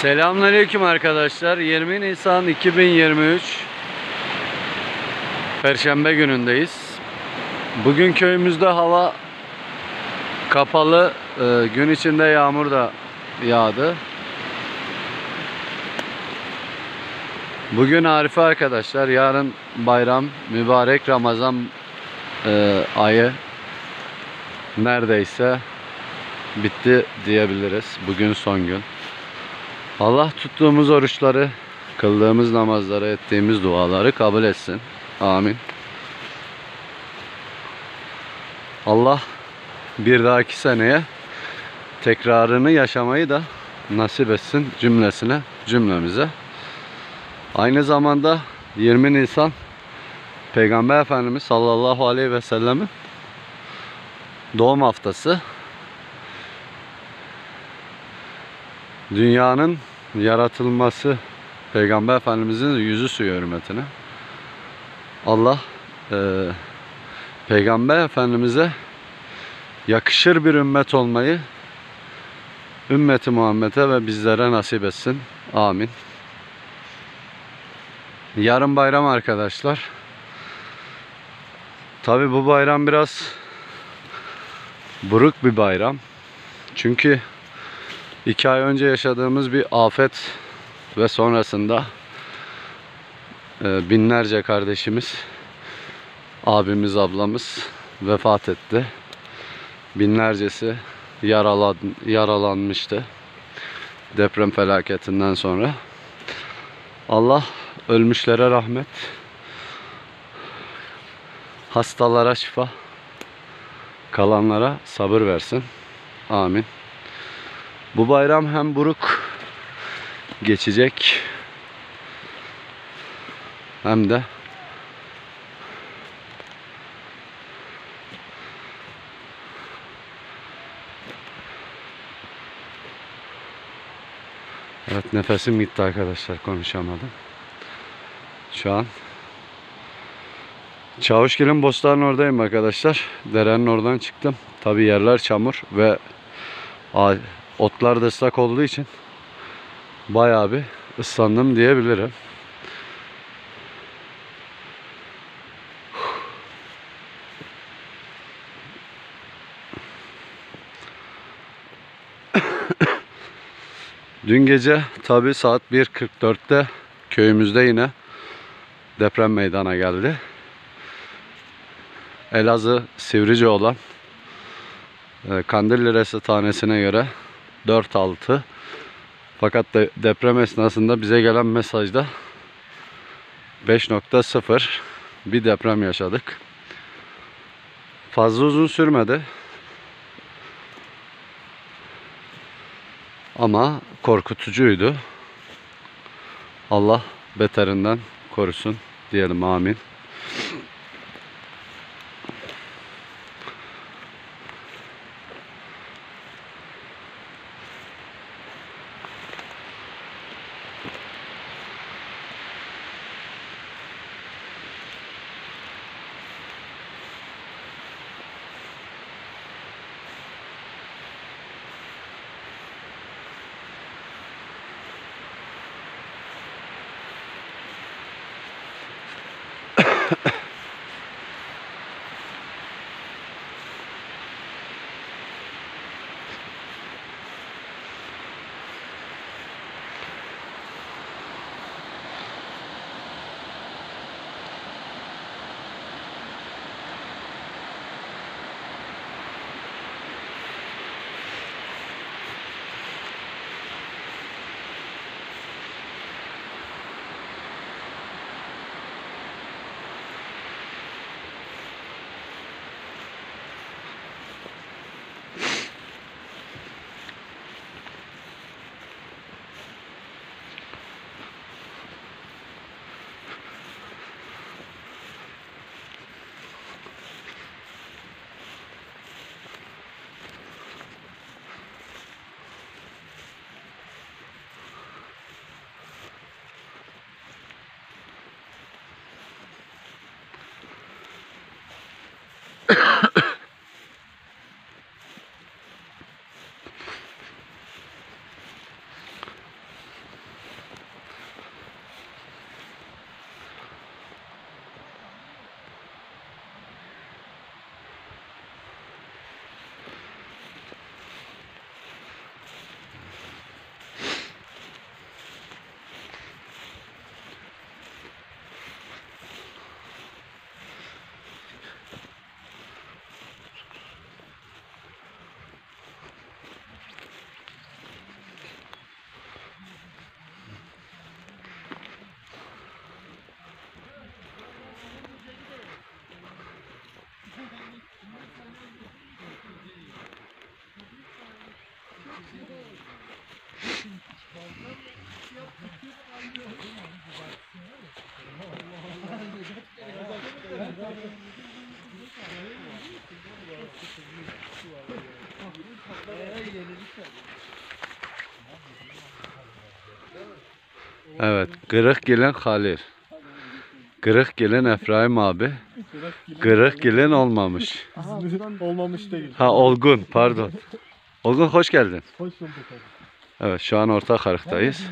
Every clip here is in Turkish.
Selamünaleyküm arkadaşlar. 20 Nisan 2023 Perşembe günündeyiz. Bugün köyümüzde hava kapalı. Gün içinde yağmur da yağdı. Bugün Arife arkadaşlar. Yarın bayram. Mübarek Ramazan ayı neredeyse bitti diyebiliriz. Bugün son gün. Allah tuttuğumuz oruçları, kıldığımız namazları, ettiğimiz duaları kabul etsin. Amin. Allah bir dahaki seneye tekrarını yaşamayı da nasip etsin cümlemize. Aynı zamanda 20 Nisan Peygamber Efendimiz sallallahu aleyhi ve sellem'in doğum haftası. Dünyanın yaratılması, Peygamber Efendimizin yüzü suyu hürmetine Allah Peygamber Efendimiz'e yakışır bir ümmet olmayı ümmeti Muhammed'e ve bizlere nasip etsin. Amin. Yarın bayram arkadaşlar. Tabi bu bayram biraz buruk bir bayram. Çünkü 2 ay önce yaşadığımız bir afet ve sonrasında binlerce kardeşimiz, abimiz, ablamız vefat etti. Binlercesi yaralanmıştı deprem felaketinden sonra. Allah ölmüşlere rahmet, hastalara şifa, kalanlara sabır versin. Amin. Bu bayram hem buruk geçecek hem de evet, nefesim gitti arkadaşlar, konuşamadım. Şu an Çavuşgil'in Bostan'ın oradayım arkadaşlar. Derenin oradan çıktım. Tabi yerler çamur ve otlar da ıslak olduğu için bayağı bir ıslandım diyebilirim. Dün gece tabi saat 1.44'te köyümüzde yine deprem meydana geldi. Elazığ Sivrice olan Kandilli Resetanesine göre 4.6, fakat deprem esnasında bize gelen mesajda 5.0 bir deprem yaşadık. Fazla uzun sürmedi ama korkutucuydu. Allah beterinden korusun diyelim, amin. Evet, Kırıkgil'in Halil. Kırıkgil'in Efraim abi. Kırıkgil'in olmamış. Olmamış değil. Ha, Olgun, pardon. Olgun hoş geldin. Hoş bulduk abi. Evet, şu an orta karıktayız.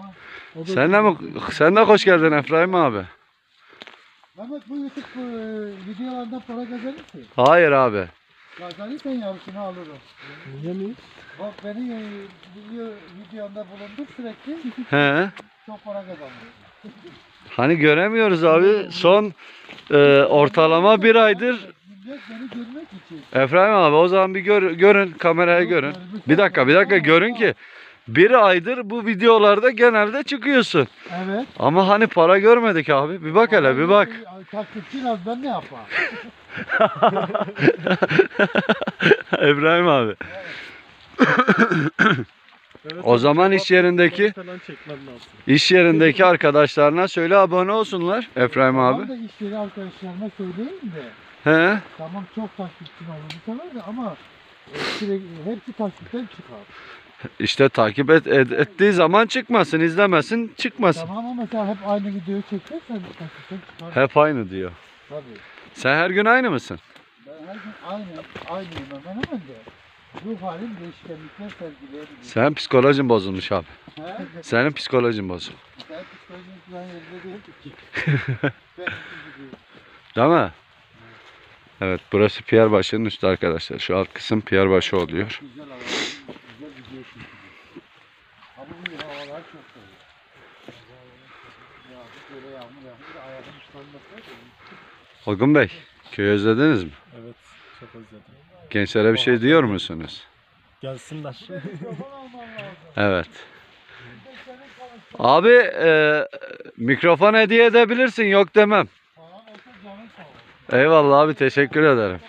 Sen de hoş geldin Efraim abi. Mehmet, bu YouTube videolardan para kazanır mısın? Hayır abi. Kazanırsan yarısını alırım. Niye mi? Bak beni videomda bulundur sürekli, He. çok para kazanırım. Hani göremiyoruz abi. Son ortalama bir aydır. Millet beni görmek için. Efraim abi o zaman bir görün kameraya görün. Bir dakika görün ki bir aydır bu videolarda genelde çıkıyorsun. Evet. Ama hani para görmedik abi. Bir bak hele bir bak. Takipçin az, ben ne yapayım? İbrahim abi. Evet, O zaman iş yerindeki falan çekmem lazım. iş yerindeki arkadaşlarına söyle abone olsunlar Efraim abi. Ben de iş yeri arkadaşlarıma söyleyeyim de. He. Tamam, çok takipçin olur bu sefer de ama sürekli, hepsi takipten çıkar. İşte takip ettiği zaman çıkmasın, izlemesin, çıkmasın. Tamam ama mesela hep aynı videoyu çekersen takipten çıkar. Hep aynı diyor. Tabii. Sen her gün aynı mısın? Ben her gün aynıyım hemen de. Ruh halim değişkenlikler sergileyebiliyor. Sen psikolojin bozulmuş abi. He? Senin psikolojin bozuk. Ben psikolojim falan yerinde değil ki. Ben gidiyorum. Değil mi? Evet, burası Piyerbaşı'nın üstü arkadaşlar. Şu alt kısım Piyerbaşı oluyor. Güzel hava, güzel video çekiyor. Ama bu havalar çok soğuk. Yağmur, böyle yağmur da ayağım ıslanmasın. Olgun Bey, köyü özlediniz mi? Evet, çok özledim. Gençlere bir şey diyor musunuz? Gelsinler. Evet. Abi mikrofon hediye edebilirsin, yok demem. Eyvallah abi, teşekkür ederim.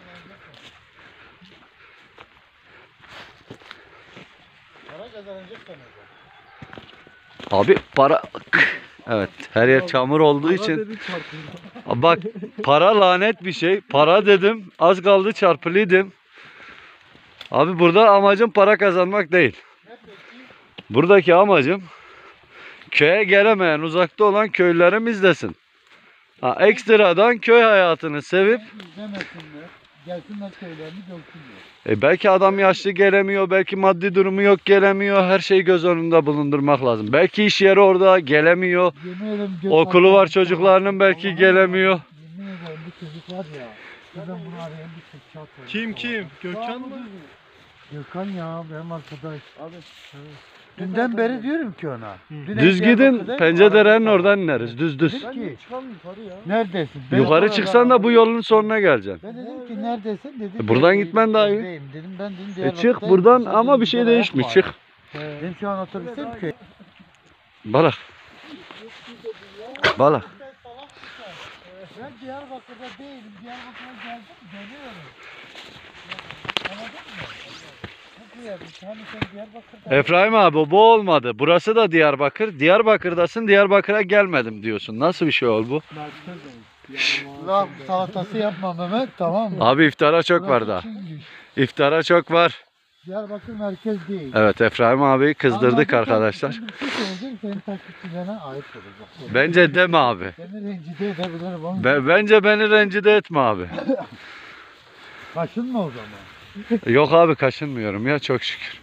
Abi para... Evet, her yer çamur olduğu için... Bak, para lanet bir şey. Para dedim, az kaldı çarpılıydım. Abi burada amacım para kazanmak değil. Buradaki amacım köye gelemeyen, uzakta olan köylülerim izlesin. Ha, ekstradan köy hayatını sevip İzlemesinler, gelsinler köylerini görsünler. belki adam yaşlı gelemiyor, belki maddi durumu yok gelemiyor. Her şeyi göz önünde bulundurmak lazım. Belki iş yeri orada gelemiyor. Yemin ederim Okulu var çocuklarının, belki gelemiyor. Yemin ederim bu çocuk var ya. Ben bunu arayayım, bir tek çat Kim? Gökhan mı? Gökhan ya, benim arkadaş. Abi. Dünden beri diyorum ki ona. Düz gidin, Penceredere'nin oradan ineriz. Düz. Ki, neredesin? Yukarı çıksan da bu yolun sonuna geleceksin. Ben dedim ki neredesin dedi. Buradan gitmen daha iyi. Evdeyim. Dedim ben dedim Çık Diyarbakır'dayım. buradan Dedim, ama bir şey burada değişmiş. ayak Çık. var. Dedim şu an otobüsteyim ki. Balık. Ben Diyarbakır'da değilim. Diyarbakır'a geldim, dönüyorum. Anladın mı? Bu diyarbakır. Hani sen Diyarbakır'da... Efraim abi bu olmadı. Burası da Diyarbakır. Diyarbakır'dasın, Diyarbakır'a gelmedim diyorsun. Nasıl bir şey ol bu? Lan salatası yapma Mehmet, tamam mı? Abi iftara çok var daha. İftara çok var. Diyarbakır merkez değil. Evet, Efraim abi kızdırdık Anladın mı? arkadaşlar. Şimdi bir şey söyleyeceğim, senin takipçilerine ayıp olacak. Bence deme abi. Beni rencide edebilirim ama Bence beni rencide etme abi. kaşınma o zaman. Yok abi, kaşınmıyorum ya, çok şükür.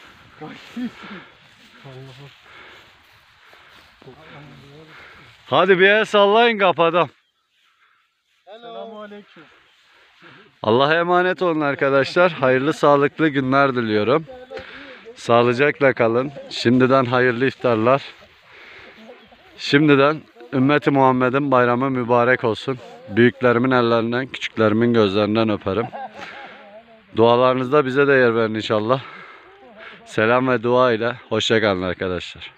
Hadi bir el sallayın kapadım. Selamünaleyküm. Allah'a emanet olun arkadaşlar. Hayırlı sağlıklı günler diliyorum. Sağlıcakla kalın. Şimdiden hayırlı iftarlar. Şimdiden ümmeti Muhammed'in bayramı mübarek olsun. Büyüklerimin ellerinden, küçüklerimin gözlerinden öperim. Dualarınızda bize de yer verin inşallah. Selam ve dua ile hoşça kalın arkadaşlar.